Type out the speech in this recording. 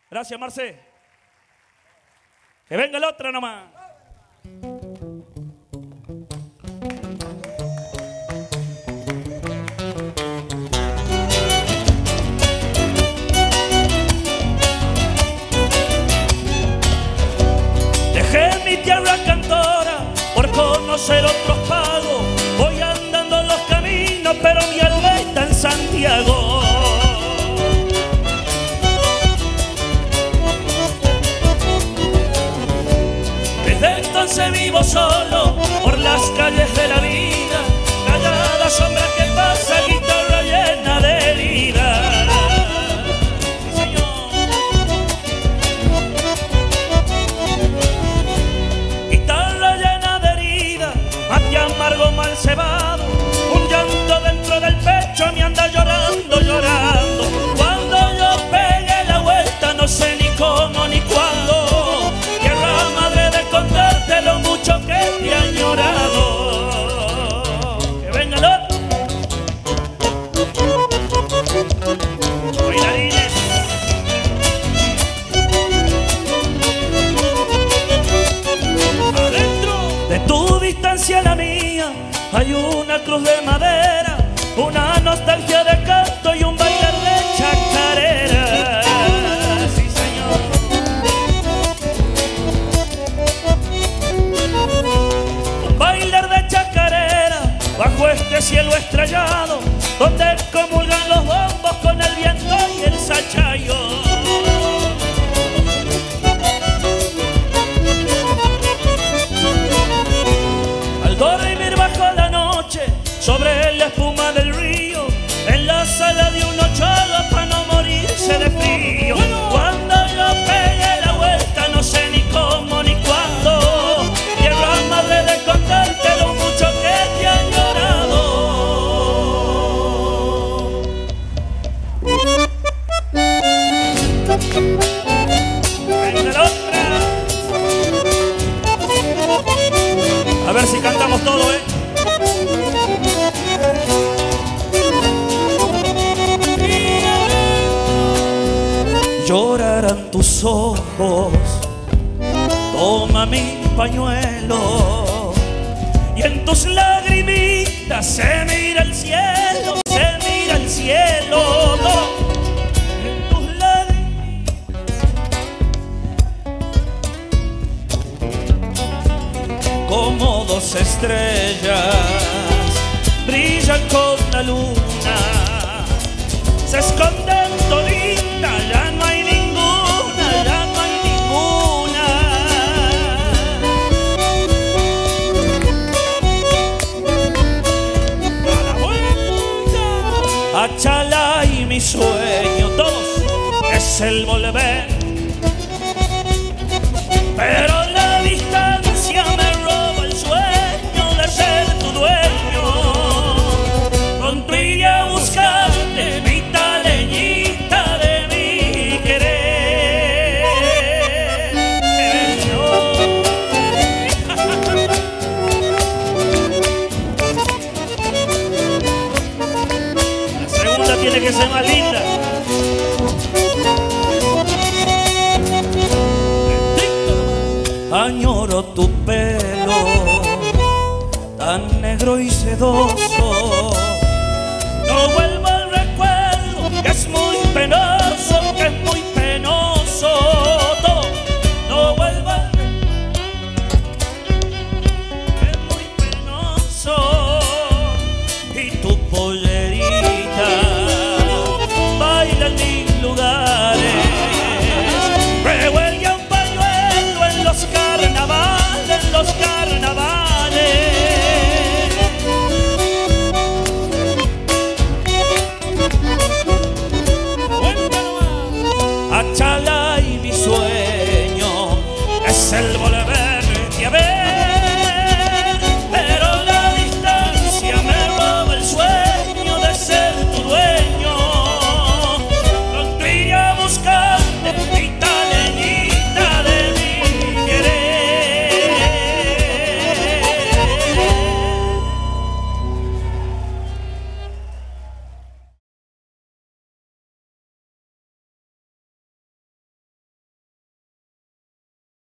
Gracias, Marce. Que venga la otra nomás. Dejé mi tierra cantora por conocer otros pagos. Voy andando los caminos, pero mi alma está en Santiago. Desde entonces vivo solo por las calles de la vida. Callada sombra que pasa, guitarra llena de heridas. Sí, señor. Guitarra llena de heridas, mate amargo mal cebado. Un llanto dentro del pecho me anda llorando, llorando. Cuando yo pegué la vuelta no sé ni cómo ni cuándo. Tierra madre de contarte lo mucho que te he añorado. Que venga el otro. Bailarines. Adentro de tu distancia a la mía hay una cruz de madera, una nostalgia de canto y un bailar de chacarera. Sí, señor. Un bailar de chacarera bajo este cielo estrellado, donde comulgan los bombos con el viento y el sachayo. Al dormir bajo la noche, sobre la espuma del río, en la sala de un ochado para no morirse de frío. Cuando yo pegué la vuelta no sé ni cómo ni cuándo. Tierra madre de contarte lo mucho que te he añorado. Venga la otra. A ver si cantamos todo, ¿eh? Llorarán tus ojos, toma mi pañuelo, y en tus lagrimitas se mira el cielo, se mira el cielo. No. En tus lagrimitas, como dos estrellas, brillan con la luna, se esconden toditas, ya no hay ninguna, ya no hay ninguna. A la vuelta. Achala y mi sueño, todos, es el volver. Pero la distancia me roba el sueño de ser tu dueño. Pronto iré a buscarte, mi taleñita de mi querer. La segunda tiene que ser más linda. Añoro tu pelo, tan negro y sedoso. No vuelvo al recuerdo, que es muy penoso, que es muy penoso. No vuelvo al que es muy penoso. Y tu pollerita baila en mil lugares. Revuelve un pañuelo en los carnavales, en los carnavales. Achala y mi sueño es el